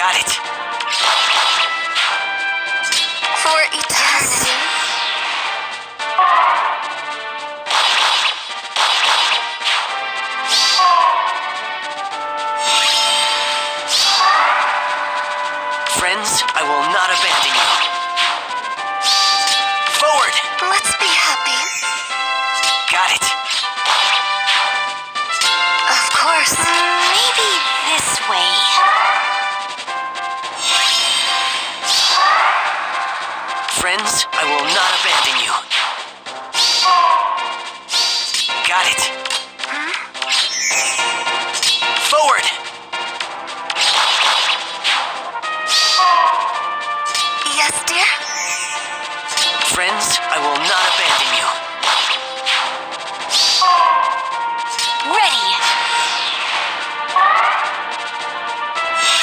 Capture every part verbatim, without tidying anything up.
Got it. For eternity. Friends, I will not abandon you. Forward! Let's be happy. Got it. Of course. Maybe this way. Friends, I will not abandon you. Got it. Forward! Yes, dear? Friends, I will not abandon you. Ready.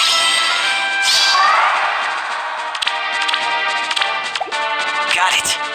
Got it.